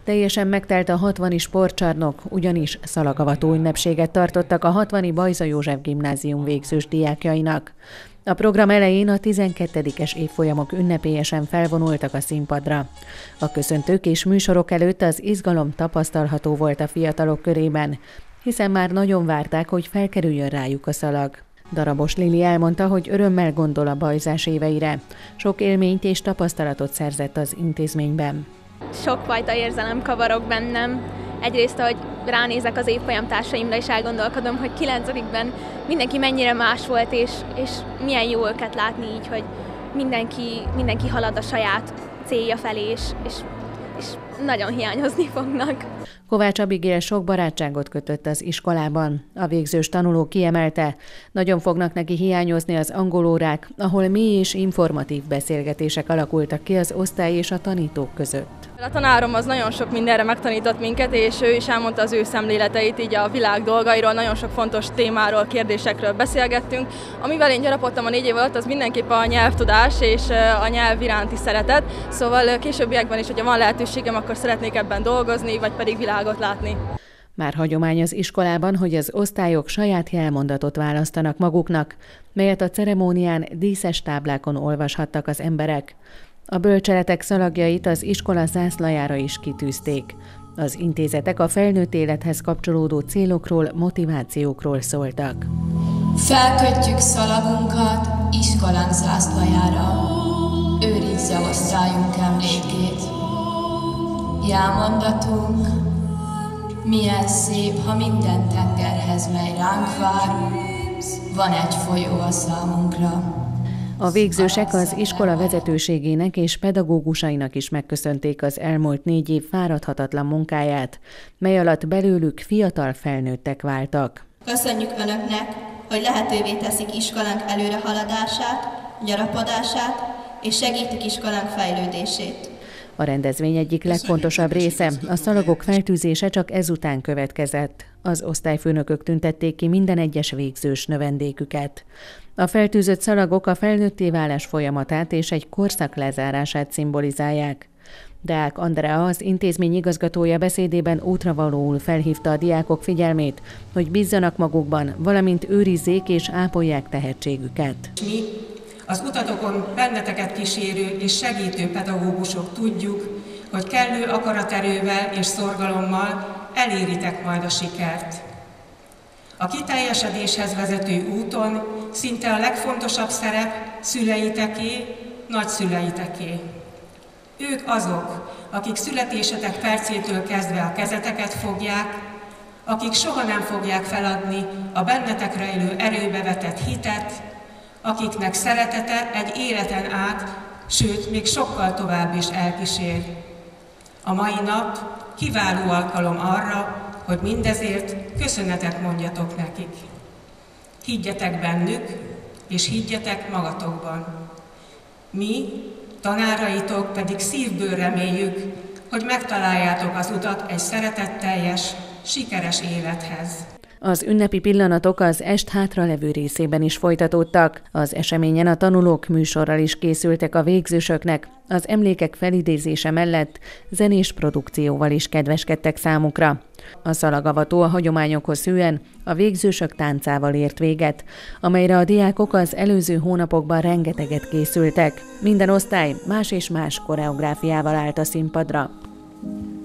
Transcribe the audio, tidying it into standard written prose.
Teljesen megtelt a 60-i sportcsarnok, ugyanis szalagavató ünnepséget tartottak a 60-i Bajza József Gimnázium végzős diákjainak. A program elején a 12-es évfolyamok ünnepélyesen felvonultak a színpadra. A köszöntők és műsorok előtt az izgalom tapasztalható volt a fiatalok körében, hiszen már nagyon várták, hogy felkerüljön rájuk a szalag. Darabos Lili elmondta, hogy örömmel gondol a bajzás éveire. Sok élményt és tapasztalatot szerzett az intézményben. Sokfajta érzelem kavarok bennem. Egyrészt, ahogy ránézek az évfolyam társaimra, és elgondolkodom, hogy 9-ben mindenki mennyire más volt, és milyen jó őket látni így, hogy mindenki halad a saját célja felé, és nagyon hiányozni fognak. Kovács Abigél sok barátságot kötött az iskolában. A végzős tanuló kiemelte, nagyon fognak neki hiányozni az angolórák, ahol mély és informatív beszélgetések alakultak ki az osztály és a tanítók között. A tanárom az nagyon sok mindenre megtanított minket, és ő is elmondta az ő szemléleteit így a világ dolgairól, nagyon sok fontos témáról, kérdésekről beszélgettünk. Amivel én gyarapodtam a 4 év alatt, az mindenképp a nyelvtudás és a nyelv iránti szeretet. Szóval későbbiekben is, hogyha van lehetőségem, akkor szeretnék ebben dolgozni, vagy pedig világot látni. Már hagyomány az iskolában, hogy az osztályok saját jelmondatot választanak maguknak, melyet a ceremónián díszes táblákon olvashattak az emberek. A bölcseletek szalagjait az iskola zászlajára is kitűzték. Az intézetek a felnőtt élethez kapcsolódó célokról, motivációkról szóltak. Felkötjük szalagunkat iskolánk zászlajára, őrizze osztályunk emlékét. Jelmondatunk, milyen szép, ha minden tengerhez, mely ránk vár, van egy folyó a számunkra. A végzősek az iskola vezetőségének és pedagógusainak is megköszönték az elmúlt 4 év fáradhatatlan munkáját, mely alatt belőlük fiatal felnőttek váltak. Köszönjük Önöknek, hogy lehetővé teszik iskolánk előrehaladását, gyarapodását és segítik iskolánk fejlődését. A rendezvény egyik legfontosabb része, a szalagok feltűzése csak ezután következett. Az osztályfőnökök tüntették ki minden egyes végzős növendéküket. A feltűzött szalagok a felnőtté válás folyamatát és egy korszak lezárását szimbolizálják. Deák Andrea, az intézmény igazgatója beszédében útravalóul felhívta a diákok figyelmét, hogy bízzanak magukban, valamint őrizzék és ápolják tehetségüket. Mi, az utatokon benneteket kísérő és segítő pedagógusok tudjuk, hogy kellő akaraterővel és szorgalommal eléritek majd a sikert. A kiteljesedéshez vezető úton szinte a legfontosabb szerep szüleiteké, nagyszüleiteké. Ők azok, akik születésetek percétől kezdve a kezeteket fogják, akik soha nem fogják feladni a bennetek rejlő erőbe vetett hitet, akiknek szeretete egy életen át, sőt, még sokkal tovább is elkísér. A mai nap kiváló alkalom arra, hogy mindezért köszönetet mondjatok nekik. Higgyetek bennük, és higgyetek magatokban. Mi, tanáraitok pedig szívből reméljük, hogy megtaláljátok az utat egy szeretetteljes, sikeres élethez. Az ünnepi pillanatok az est hátralevő részében is folytatódtak. Az eseményen a tanulók műsorral is készültek a végzősöknek, az emlékek felidézése mellett zenés produkcióval is kedveskedtek számukra. A szalagavató a hagyományokhoz hűen a végzősök táncával ért véget, amelyre a diákok az előző hónapokban rengeteget készültek. Minden osztály más és más koreográfiával állt a színpadra.